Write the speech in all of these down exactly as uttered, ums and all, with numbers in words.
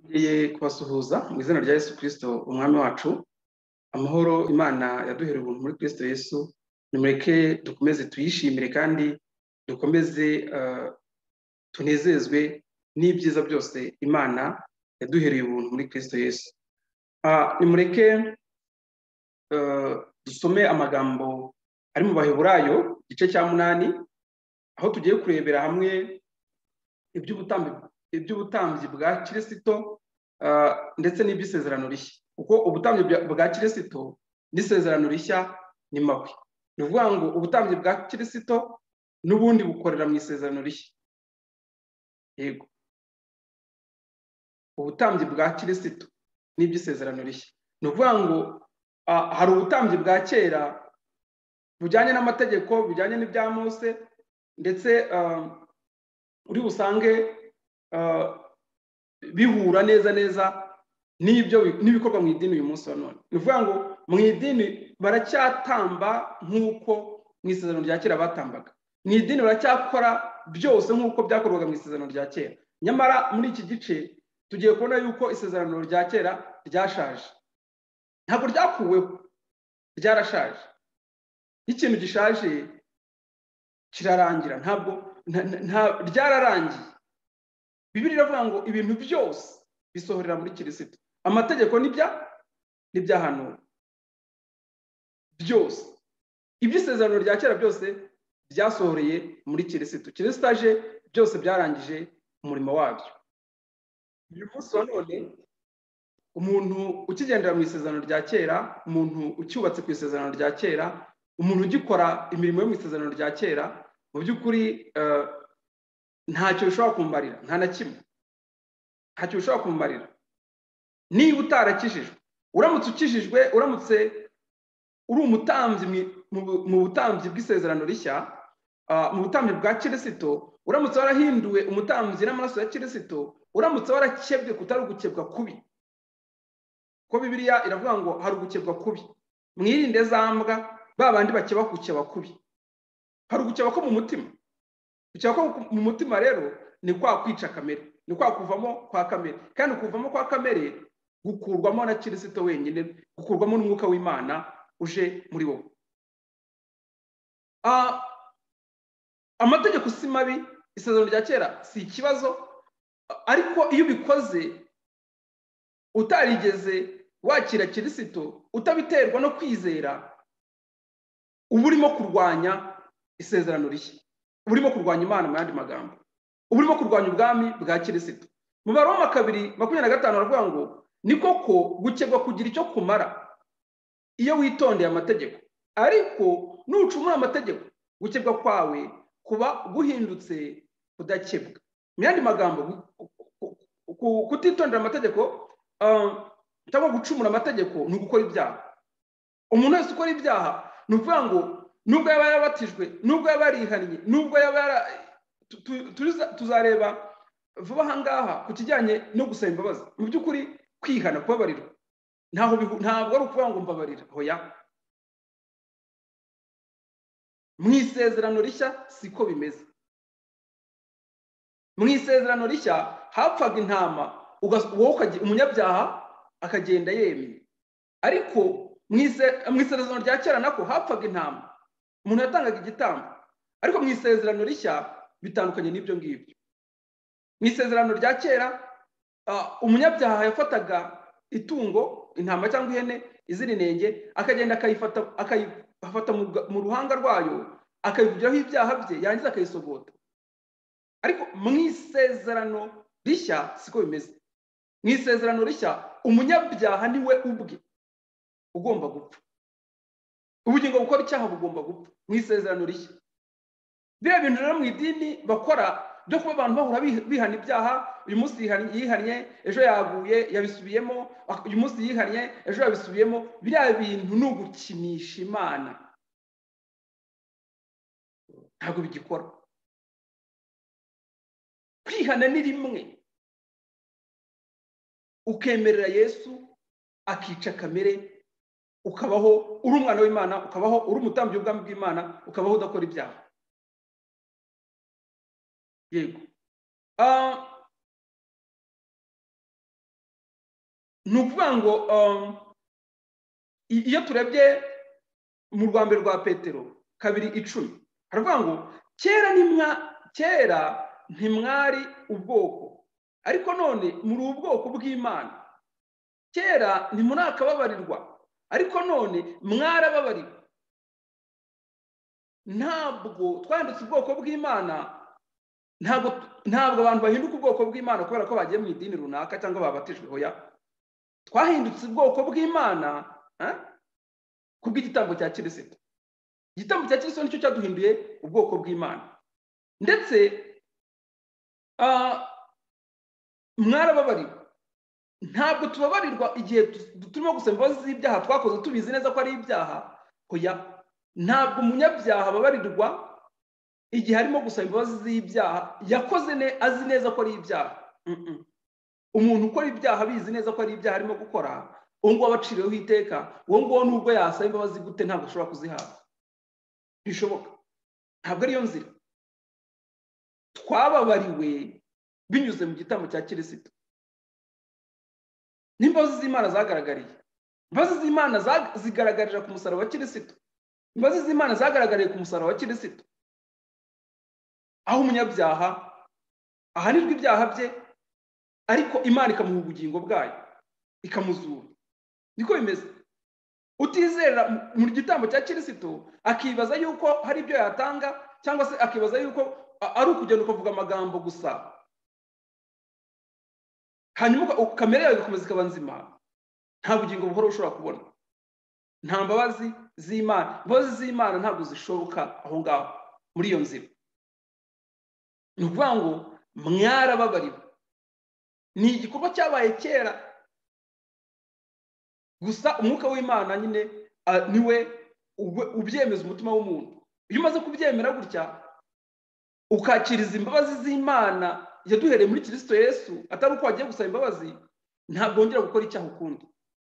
Ngiye kubasuhuza mu izina rya Yesu Kristo umwami wacu. Amahoro Imana yaduhereye ubuntu muri Kristo Yesu. Nimureke dukomeze tuyishimire kandi dukomeze uh, tunezezwe n'ibyiza byose Imana yaduhereye ubuntu muri Kristo Yesu. Uh, nimureke uh, dusome amagambo ari mu Abeheburayo igice cya munani, aho tugiye kurebera hamwe iby'ubutambyi iby'ubutambyi bwa Kiristo uh, ndetse n'iby'isezerano rishya. Uko ubutambyi bwa Kiristo n'isezerano rishya ni mabi. Ni ukuvuga ngo ubutambyi bwa Kiristo n'ubundi bukorera mu isezerano rishya. Yego, ubutambyi bwa Kiristo n'iby'isezerano rishya ni ukuvuga ngo uh, hari ubutambyi bwa kera bujyanye n'amategeko, bujyanye n'ibya Mose, ndetse uh, uri busange uh, bihura neza neza n'ibyo n'ibikorwa mu idini uyu munsi wa none. Ni ukuvuga ngo mu idini baracyatamba nk'uko mu isezerano rya kera batambaga. Mu idini baracyakora byose nk'uko byakorwaga mu isezerano rya kera. Nyamara muri iki gice tugiye kubona yuko isezerano rya kera ryashaje. Ntabwo ryakuweho, ryarashaje. Ikintu gishaje kirarangira, ntabwo nta ryararangiye. Bibiliya iravuga ngo ibintu byose bisohorera muri Kiristo. Amategeko n'ibya n'ibyahanuwe byose, iby'isezerano rya kera byose byasohoreye muri Kiristo. Kiristo aje byose byarangije umurimo wabyo. Uyu munsi wa none umuntu ukigendera mu isezerano rya kera, umuntu ucyubatse ku isezerano rya kera, umuntu ugikora imirimo yo mu isezerano rya kera, mu by'ukuri uh, ntacyo bishobora kumbarira, nta na kimwe, ntacyo bishobora kumbarira. Niba utarakijijwe, uramutse ukijijwe, uramutse uri umutambyi mu butambyi bw'isezerano rishya, uh, mu butambyi bwa Kiristo, uramutse warahinduwe umutambyi n'amaraso ya Kiristo, uramutse warakebwe kutari ugukebwa kubi. Ko Bibiliya iravuga ngo hari ugukebwa kubi. Mwirinde zambwa babandi bakeba kukeba kubi. Hari ugukeba ko mu mutima. Gukeba ko mu mutima rero ni kwa kwica kamere, ni kwa kuvamo kwa kamere. Kandi kuvamo kwa kamere gukurwamo na Kiristo wenyine, gukurwamo n'umwuka w'Imana uje muri wowe. Ah, amategeko si mabi, isezerano rya kera si ikibazo, ariko iyo ubikoze utarigeze wakira Kiristo, utabiterwa no kwizera, uba urimo kurwanya isezerano rishya, uba urimo kurwanya Imana mu yandi magambo, uba urimo kurwanya ubwami bwa Kiristo. Mu Baroma kabiri makumyabiri na gatanu baravuga ngo ni koko gukebwa kugira icyo kumara iyo witondeye amategeko, ariko nucumura amategeko gukebwa kwawe kuba guhindutse kudakebwa. Mu yandi magambo, kutitondera amategeko cyangwa gucumura amategeko ni ugukora ibyaha. Umuntu wese ukora ibyaha ni ukuvuga ngo nubwo yaba yarabatijwe, nubwo yaba yarihannye, nubwo yaba tuzareba vuba aha ngaha ku kijyanye no gusaba imbabazi. Mu by'ukuri kwihana, kubabarirwa, ntabwo ari ukuvuga ngo mbabarira, hoya. Mu isezerano rishya siko bimeze. Mu isezerano rishya hapfaga intama, wowe umunyabyaha akagenda yemye. Ariko mu isezerano rya kera nako hapfaga intama, umuntu yatangaga igitambo. Ariko mu isezerano rishya bitandukanye n'ibyo ngibyo. Mu isezerano rya kera uh, umunyabyaha yafataga itungo, intama cyangwa ihene izira inenge, akagenda akayifata akayifata mu ruhanga rwayo, akayivugiraho ibyaha bye, yangiza akayisogota. Ariko mu isezerano rishya siko bimeze. Mu isezerano rishya umunyabyaha niwe ubwe ugomba gupfa. Ubugingo bukora icyaha bugomba gupfa mu isezerano rishya. Biriya bintu rero mu idini bakora byo kuba abantu bahora bihana ibyaha, uyu munsi yihannye, ejo yaguye yabisubiyemo, uyu munsi yihannye, ejo yabisubiyemo, biriya bintu ni ugukinisha Imana. Ntabwo bigikora. Kwihana ni rimwe, ukemerera Yesu akica kamere, ukabaho uri umwana w'Imana, ukabaho uri umutambyi w'ubwami bw'Imana, ukabaho udakora ibyaha. Yego. Uh, ni ukuvuga ngo iyo turebye mu rwambere rwa Petero kabiri icumi haravuga ngo kera nimwa kera ntimwari ubwoko ariko none muri ubwoko bw'Imana kera ntimunakababarirwa ariko none mwarababariwe ntabwo twanditse ubwoko bw'Imana ntabwo ntabwo abantu bahinduka ubwoko bw'Imana kubera ko bagiye mu idini runaka cyangwa babatijwe hoya twahindutse ubwoko bw'Imana kubw'igitambo cya Kiristo igitambo cya Kiristo nicyo cyaduhinduye ubwoko bw'Imana ndetse mwarababariwe ntabwo tubabarirwa igihe turimo gusaba imbabazi z'ibyaha twakoze tubizi neza ko ari ibyaha hoya ntabwo umunyabyaha ababarirwa igihe arimo gusaba imbabazi z'ibyaha yakoze ne azi neza ko ari ibyaha umuntu ukora ibyaha abizi neza ko ari ibyaha arimo gukora uwo nguwo abaciriweho iteka uwo nguwo nubwo yasaba imbabazi gute ntabwo ashobora kuzihabwa bishoboka ntabwo ariyo nzira twababariwe binyuze mu gitambo cya Kiristo n'imbabazi z'Imana zagaragariye imbabazi z'Imana zigaragarira ku musaraba wa Kiristo imbabazi z'Imana zagaragariye ku musaraba wa Kiristo aho umunyabyaha ahanirwa ibyaha bye ariko Imana ikamuha ubugingo bwayo ikamuzura niko bimeze utizera mu gitambo cya Kiristo akibaza yuko hari ibyo yatanga cyangwa se akibaza yuko ari ukugenda ukavuga amagambo gusa hanyuma kamere yawe igakomeza ikaba nzima nta bugingo buhoro ushobora kubona nta mbabazi z'Imana imbabazi z'Imana ntabwo zishoboka aho ngaho muri iyo nzira ni ukuvuga ngo mwarababariwe ni igikorwa cyabaye kera gusa umwuka w'Imana nyine niwe ubyemeza umutima w'umuntu iyo umaze kubyemera gutya ukakiriza imbabazi z'Imana yaduhereye muri Kiristo Yesu atari uko wagiye gusaba imbabazi ntabwo wongera gukora icyaha ukundi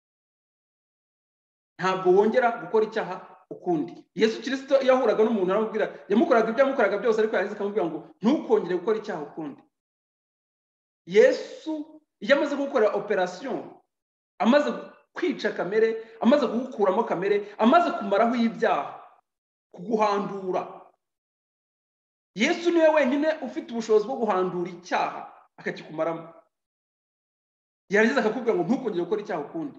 ntabwo wongera gukora icyaha ukundi Yesu Kiristo yahuraga n'umuntu aramubwira yamukoraga ibyo yamukoraga byose ariko yagize akamubwira ngo ntukongere gukora icyaha ukundi Yesu iyo amaze gukora operation amaze kwica kamere amaze kugukuramo kamere amaze kumaraho ibyaha kuguhandura Yesu niwe wenyine ufite ubushobozi bwo guhandura icyaha akakikumaramo yarangiza akakubwira ngo ntukongere gukora icyaha ukundi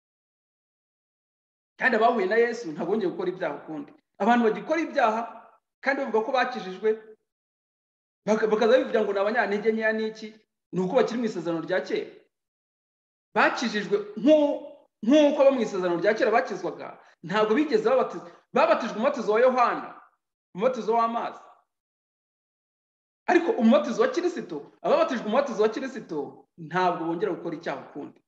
kandi abahuye na Yesu ntabwo bongeye gukora ibyaha ukundi abantu bagikora ibyaha kandi bavuga ko bakijijwe bakaza bivuga ngo ni abanyantege nkeya n'iki ni uko bakiri mu isezerano rya kera bakijijwe nk'uko abo mu isezerano rya kera bakizwaga ntabwo bigeze babatizwa babatijwe umubatizo wa Yohana umubatizo w'amazi ariko umubatizo wa Kiristo ababatijwe umubatizo wa Kiristo ntabwo bongera gukora icyaha ukundi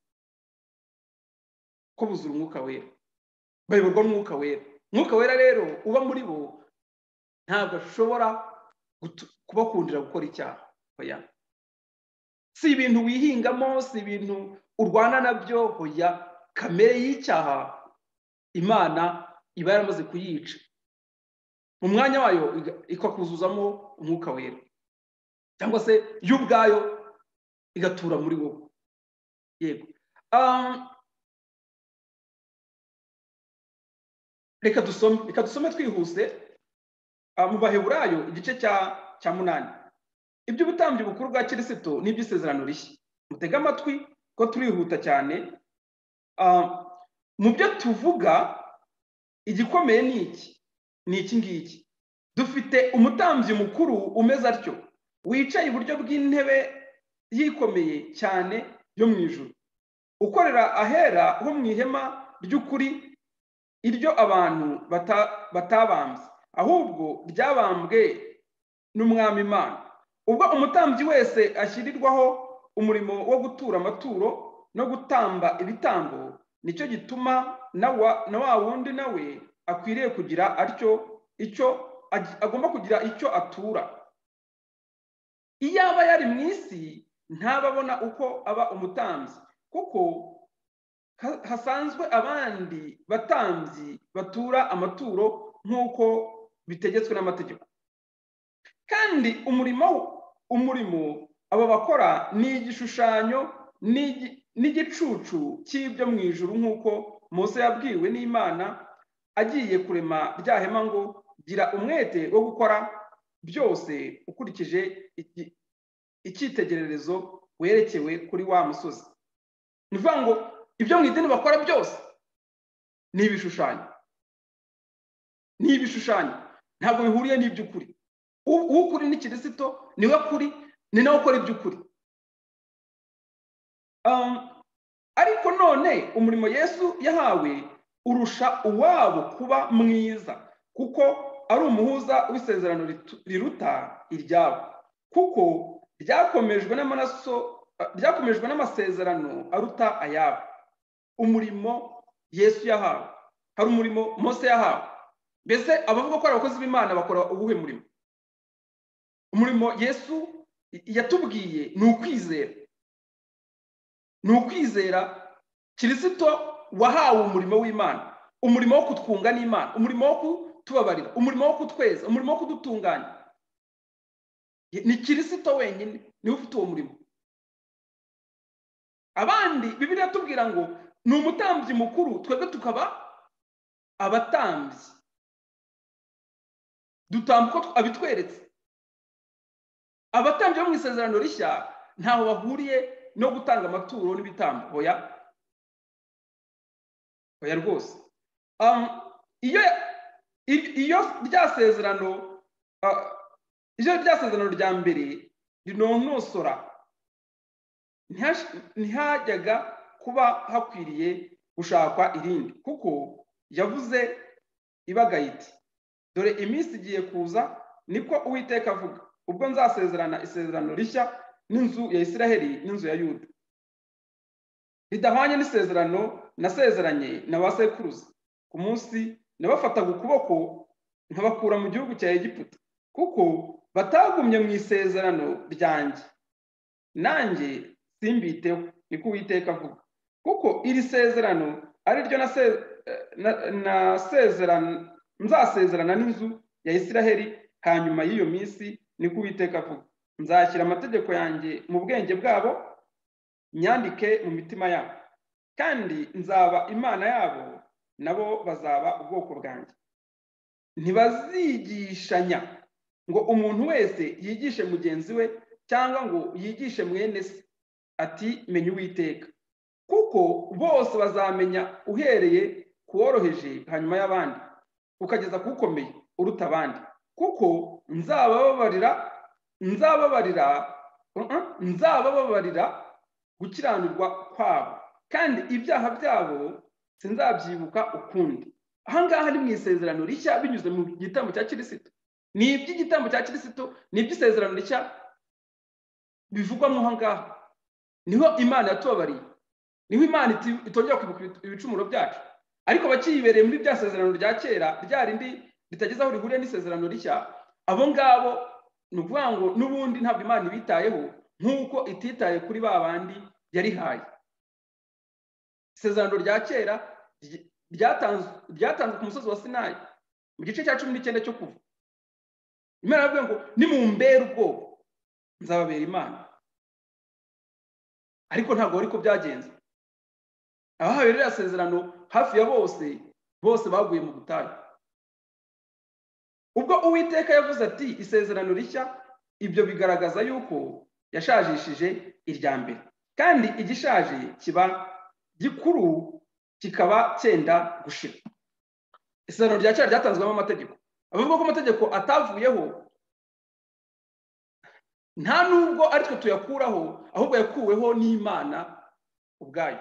ko buzura umwuka wera bayoborwa n'umwuka wera umwuka wera rero uba muri bo ntabwo ashobora kubakundira gukora icyaha hoya si ibintu wihingamo si ibintu urwana nabyo hoya kamere y'icyaha Imana iba yaramaze kuyica mu mwanya wayo ikakuzuzamo umwuka wera cyangwa se yo ubwayo igatura muri wowe yego reka dusome reka dusome twihuse mu Baheburayo igice cya cya munani iby'ubutambyi bukuru bwa Kiristo n'iby'isezerano rishya mutega amatwi ko turihuta cyane mu byo tuvuga igikomeye ni iki ni iki ngiki dufite umutambyi mukuru umeze atyo wicaye iburyo bw'intebe yikomeye cyane yo mu ijuru ukorera ahera ho mu ihema ry'ukuri iryo abantu batabambye ahubwo ryabambwe n'umwami Imana ubwo umutambyi wese ashyirirwaho umurimo wo gutura amaturo no gutamba ibitambo nicyo gituma na wa wundi nawe akwiriye kugira atyo icyo agomba kugira icyo atura iyaba yari mu isi ntababona uko aba umutambyi kuko hasanzwe abandi batambyi batura amaturo nk'uko bitegetswe n'amategeko kandi umurimo umurimo abo bakora ni igishushanyo n'igicucu cy'ibyo mu ijuru nk'uko Mose yabwiwe n'Imana agiye kurema rya hema ngo gira umwete wo gukora byose ukurikije icyitegererezo werekewe kuri wa musozi. Ni ukuvuga ngo ibyo mu idini bakora byose ni ibishushanyo, ni ibishushanyo ntabwo bihuriye n'iby'ukuri. Ukuri ni Kiristo, niwe kuri, ni nawe ukora iby'ukuri. Ariko none umurimo Yesu yahawe urusha uwabo kuba mwiza, kuko ari umuhuza w'isezerano riruta iryabo, kuko ryakomejwe n'amaraso, ryakomejwe n'amasezerano aruta ayabo. Umurimo Yesu yahawe, hari umurimo Mose yahawe. Mbese abavuga ko ari abakozi b'Imana bakora ubuhe murimo? Umurimo Yesu yatubwiye ni ukwizera, ni ukwizera Kiristo wahawe umurimo w'Imana, umurimo wo kutwunga n'Imana, umurimo wo kutubabarira, umurimo wo kutweza, umurimo wo kudutunganya. Ni Kiristo wenyine niwe ufite uwo murimo. Abandi Bibiliya tubwira ngo ni umutambyi mukuru, twebwe tukaba abatambyi, dutambuka abitweretse. Abatambyi bo mu Isezerano Rishya ntaho bahuriye no gutanga amaturo n'ibitambo, oya oya rwose. Iyo iyo ryasezerano iyo ryasezerano rya mbere rinonosora, ntihajyaga kuba hakwiriye gushakwa irindi, kuko yavuze ibagaye iti dore iminsi igiye kuza, niko Uwiteka avuga, ubwo nzasezerana isezerano rishya n'inzu ya Isiraheli n'inzu ya Yuda, ridahwanye n'isezerano nasezeranye na ba sekuruza ku munsi nabafataga ukuboko nkabakura mu gihugu cya Egiputa, kuko batagumye mu isezerano ryanjye, nanjye simbiteho, niko Uwiteka avuga. Kuko iri sezerano ari ryo nasezerana nzasezerana n'inzu ya Isiraheli hanyuma y'iyo minsi, niko Uwiteka avuga. Nzashyira amategeko yanjye mu bwenge bwabo, nyandike mu mitima yabo, kandi nzaba Imana yabo, nabo bazaba ubwoko bwanjye. Ntibazigishanya ngo umuntu wese yigishe mugenzi we, cyangwa ngo yigishe mwene se ati menya Uwiteka, kuko bose bazamenya uhereye kuworoheje hanyuma y'abandi ukageza kukomeye uruta abandi, kuko nzabababarira nzababarira nzabababarira gukiranirwa kwabo, kandi ibyaha byabo sinzabyibuka ukundi. Aha ngaha ni mu isezerano rishya binyuze mu gitambo cya Kiristo. Ni iby'igitambo cya Kiristo, ni iby'isezerano rishya bivugwamo aha ngaha. Niho Imana yatubabariye, niho Imana itongera kwibuka ibicumuro byacu. Ariko bakiyibereye muri bya sezerano rya kera, rya rindi bitageze aho rihuriye n'isezerano rishya, abo ngabo ni ukuvuga ngo n'ubundi ntabwo Imana ibitayeho nk'uko ititaye kuri ba bandi yarihaye. Isezerano rya kera ryatanzwe ku musozi wa Sinayi mu gice cya cumi n'icyenda cyo kuva. Imana yavuga ngo nimumbere ubwoba nzababera Imana. Ariko ntabwo ariko byagenze. Abahawe ririya sezerano hafi ya bose bose baguye mu butayu. Ubwo Uwiteka yavuze ati isezerano rishya, ibyo bigaragaza yuko yashajishije irya mbere, kandi igishaje kiba gikuru kikaba cyenda gushira. Isezerano rya kera ryatanzwemo amategeko. Abavuga ko amategeko atavuyeho nta nubwo ari twe tuyakuraho, ahubwo yakuweho n'Imana ubwayo.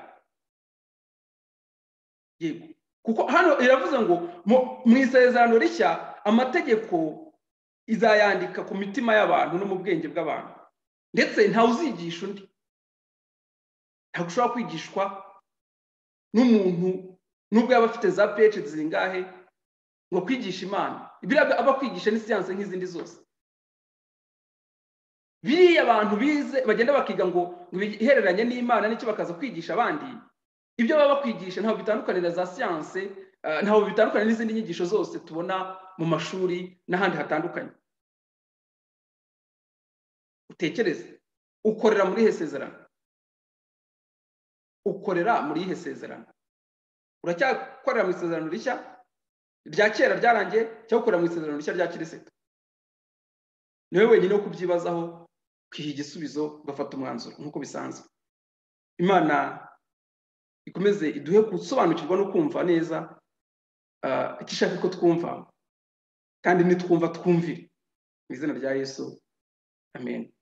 Yego, kuko hano iravuze ngo mu isezerano rishya amategeko izayandika ku mitima y'abantu no mu bwenge bw'abantu, ndetse ntawe uzigisha undi. Ntabwo ushobora kwigishwa n'umuntu nubwo yaba afite za P H D zingahe ngo kwigisha Imana. Biriya aba kwigisha ni siyanse nk'izindi zose. Biriya abantu bize bagenda bakiga ngo bihereranye n'Imana n'icyo bakaza kwigisha abandi, ibyo baba bakwigisha ntabwo bitandukanira za siyanse, ntabwo bitandukanye n'izindi nyigisho zose tubona mu mashuri n'ahandi hatandukanye. Utekereze, ukorera muri he sezerano? ukorera muri ihe sezerano? Uracyakorera mu isezerano rishya rya kera ryarangiye cyangwa ukorera mu isezerano rishya rya Kiristo? Niwe wenyine wo kubyibazaho, kwiha igisubizo, ugafata umwanzuro nk'uko bisanzwe. Imana ikomeze iduhe gusobanukirwa no kumva neza icyo ishaka ko twumva, kandi nitwumva twumvire. Mu izina rya Yesu, amen.